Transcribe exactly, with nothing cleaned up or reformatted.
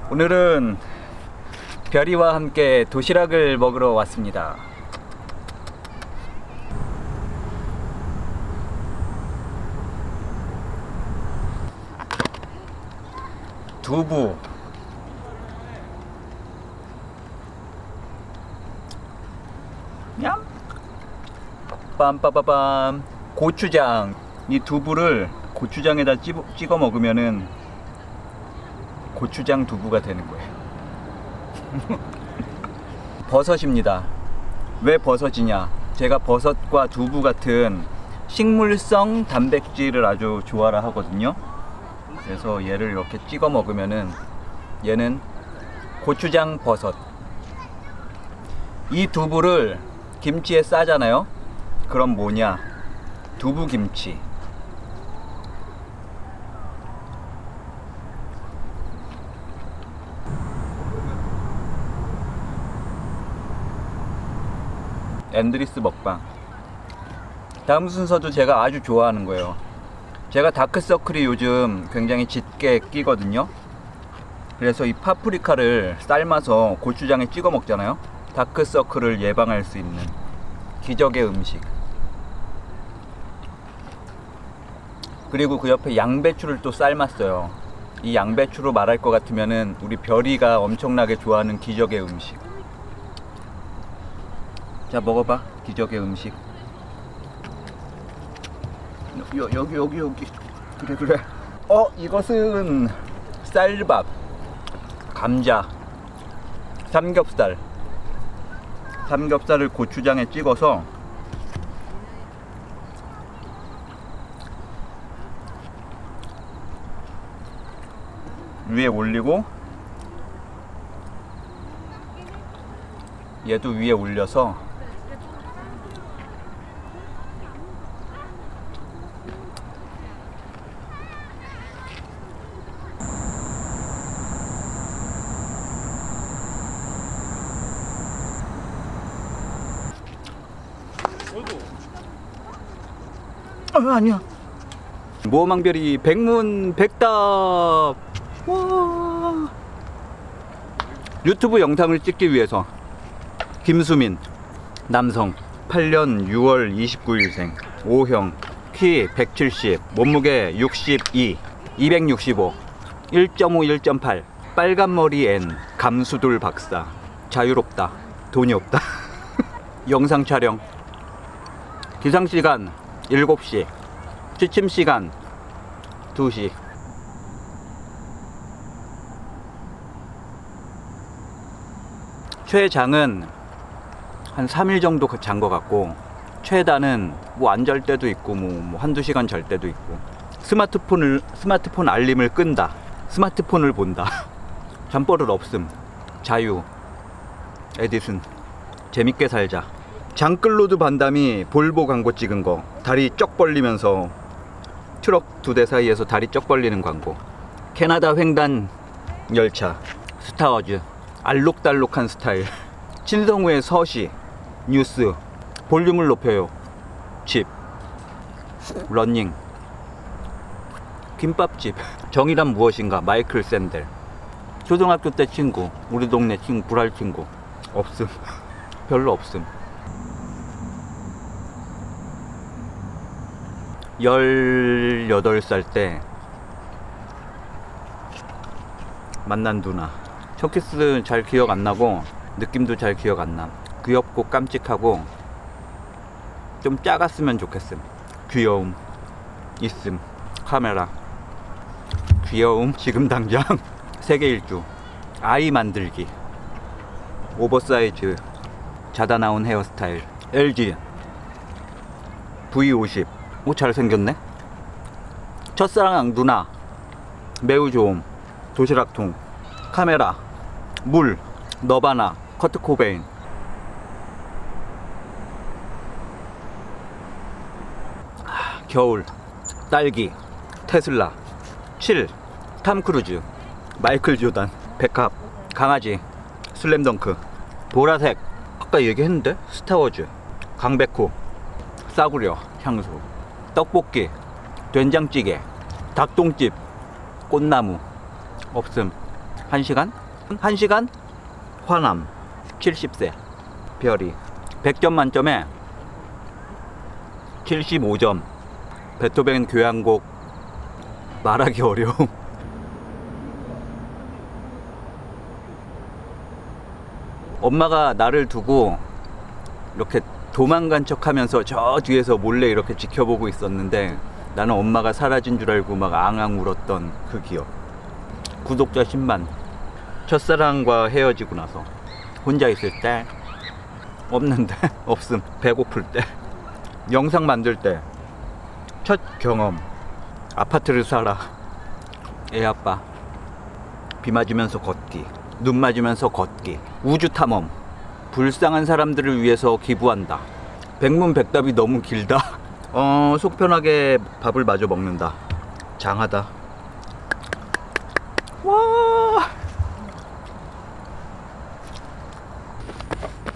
오늘은 별이와 함께 도시락을 먹으러 왔습니다. 두부, 냠, 빰빠바밤, 고추장. 이 두부를 고추장에다 찍어 먹으면은 고추장 두부가 되는 거예요. 버섯입니다. 왜 버섯이냐? 제가 버섯과 두부 같은 식물성 단백질을 아주 좋아라 하거든요. 그래서 얘를 이렇게 찍어 먹으면은 얘는 고추장 버섯. 이 두부를 김치에 싸잖아요. 그럼 뭐냐? 두부김치. 앤드리스 먹방. 다음 순서도 제가 아주 좋아하는 거예요. 제가 다크서클이 요즘 굉장히 짙게 끼거든요. 그래서 이 파프리카를 삶아서 고추장에 찍어 먹잖아요. 다크서클을 예방할 수 있는 기적의 음식. 그리고 그 옆에 양배추를 또 삶았어요. 이 양배추로 말할 것 같으면은 우리 별이가 엄청나게 좋아하는 기적의 음식. 자, 먹어봐. 기적의 음식. 여, 여기 여기 여기. 그래 그래. 어, 이것은 쌀밥, 감자, 삼겹살. 삼겹살을 고추장에 찍어서 위에 올리고, 얘도 위에 올려서 아, 아니야. 모망별이 백문백답. 와. 유튜브 영상을 찍기 위해서. 김수민, 남성, 팔 년 유월 이십구일생, O형, 키 백칠십, 몸무게 육십이, 이백육십오, 일 점 오, 일 점 팔, 빨간머리 N, 감수돌 박사. 자유롭다. 돈이 없다. 영상 촬영. 기상시간 일곱 시, 취침시간 두 시. 최장은 한 삼 일 정도 잔 것 같고, 최단은 뭐 안 잘 때도 있고 뭐 한두 시간 잘 때도 있고. 스마트폰을 스마트폰 알림을 끈다. 스마트폰을 본다. 잠버릇 없음. 자유. 에디슨. 재밌게 살자. 장클로드 반담이 볼보 광고 찍은 거, 다리 쩍 벌리면서 트럭 두 대 사이에서 다리 쩍 벌리는 광고. 캐나다 횡단 열차. 스타워즈. 알록달록한 스타일. 친성우의 서시. 뉴스. 볼륨을 높여요. 집. 러닝. 김밥집. 정의란 무엇인가. 마이클 샌델. 초등학교 때 친구, 우리 동네 친구, 불알 친구. 없음. 별로 없음. 열여덟 살 때 만난 누나. 첫 키스 잘 기억 안 나고 느낌도 잘 기억 안 나. 귀엽고 깜찍하고 좀 작았으면 좋겠음. 귀여움 있음. 카메라. 귀여움 지금 당장. 세계 일주. 아이 만들기. 오버사이즈 자다 나온 헤어스타일. 엘지 브이 오십. 오, 잘생겼네. 첫사랑 누나. 매우 좋음. 도시락통. 카메라. 물. 너바나. 커트 코베인. 아, 겨울. 딸기. 테슬라. 칠. 탐 크루즈. 마이클 조단. 백합. 강아지. 슬램덩크. 보라색. 아까 얘기했는데? 스타워즈. 강백호. 싸구려. 향수. 떡볶이. 된장찌개. 닭똥집. 꽃나무. 없음. 한 시간? 한 시간? 화남 칠십 세 별이 백 점 만점에 칠십오 점. 베토벤 교향곡 말하기 어려움. 엄마가 나를 두고 이렇게 도망간 척 하면서 저 뒤에서 몰래 이렇게 지켜보고 있었는데 나는 엄마가 사라진 줄 알고 막 앙앙 울었던 그 기억. 구독자 십만. 첫사랑과 헤어지고 나서 혼자 있을 때 없는데 없음. 배고플 때 영상 만들 때 첫 경험. 아파트를 살아. 애 아빠. 비 맞으면서 걷기. 눈 맞으면서 걷기. 우주 탐험. 불쌍한 사람들을 위해서 기부한다. 백문백답이 너무 길다. 어, 속 편하게 밥을 마저 먹는다. 장하다. 와.